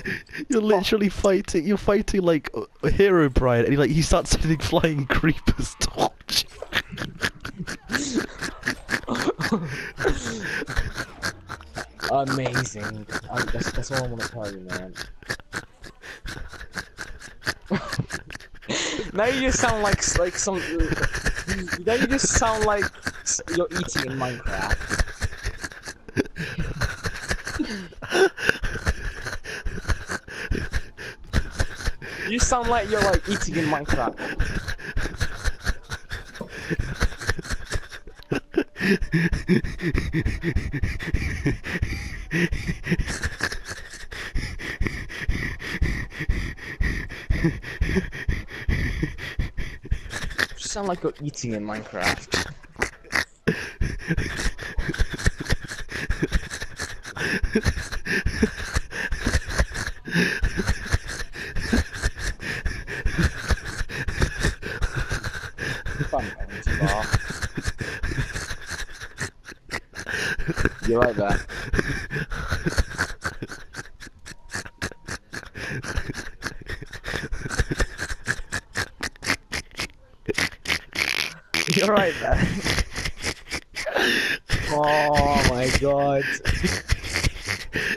You're literally fighting. You're fighting like a hero, Brian, and he starts sending flying creepers towards Amazing. That's all I want to tell you, man. Now you just sound like some. Now you just sound like you're eating in Minecraft. You sound like you're like eating in Minecraft. You sound like you're eating in Minecraft. Fun energy bar. You're right there. You're right there. Oh my god.